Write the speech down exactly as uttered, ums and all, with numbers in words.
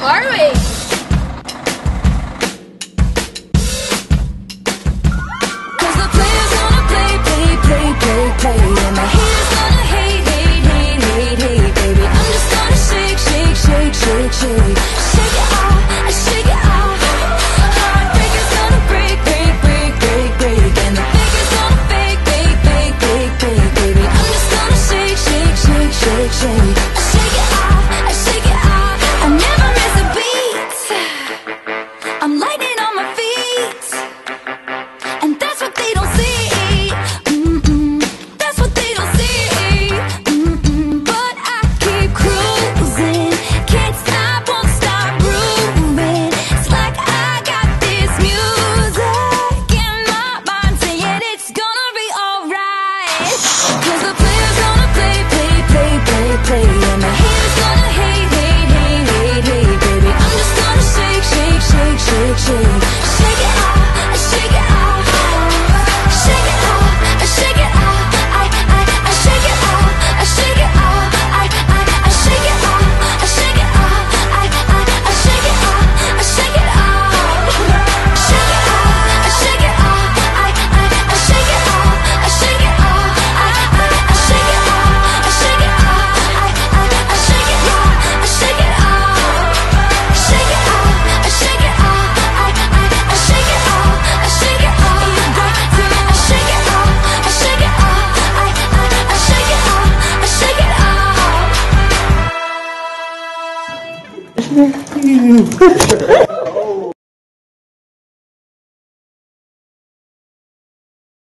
are we? Cause the players gonna play, play, play, play, play, and the haters gonna hate, hate, hate, hate, hate, baby. I'm just gonna shake, shake, shake, shake, shake, shake it off, I shake it off. Heartbreakers gonna break, break, break, break, break, and the fakers gonna fake, fake, fake, fake, fake, baby. I'm just gonna shake, shake, shake, shake, shake. I shake it off, I shake it off. I never miss a beat. I'm lightning on my feet, and that's what they don't see. Mm-mm, that's what they don't see. Mm-mm, but I keep cruising, can't stop, won't stop grooving. It's like I got this music in my mind saying it's gonna be alright. Cause the players gonna play, play, play, play, play, and the haters gonna hate, hate, hate, hate, hate, baby. I'm just gonna shake, shake, shake, shake, shake, shake it off, I shake it off, shake it off, I shake it off, I, I, I shake it off, I shake it off, I, I, I shake it off, I shake it off, I, I, I shake it off, I shake it off, shake it off, I shake it off, I, I, I shake it off, I shake it off, I, I, I shake it off, I shake it off, I, I, I shake it off, I shake it off, shake it off, I shake it off, I, I, I shake it off, I shake it off, I shake it off, I shake it off, I, I, I shake it off, I shake it off.